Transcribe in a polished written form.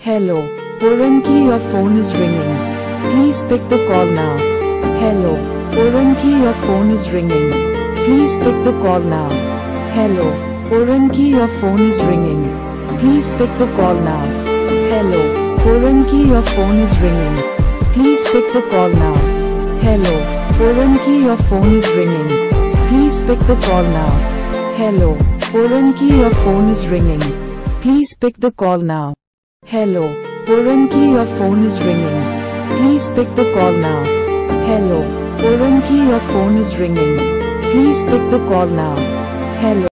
Hello, Poranki, your phone is ringing. Please pick the call now. Hello, Poranki, your phone is ringing. Please pick the call now. Hello, Poranki, your phone is ringing. Please pick the call now. Hello, Poranki, your phone is ringing. Please pick the call now. Hello, Poranki, your phone is ringing. Please pick the call now. Hello, Poranki, your phone is ringing. Please pick the call now. Hello, Poranki, your phone is ringing. Please pick the call now. Hello, Poranki, your phone is ringing. Please pick the call now. Hello.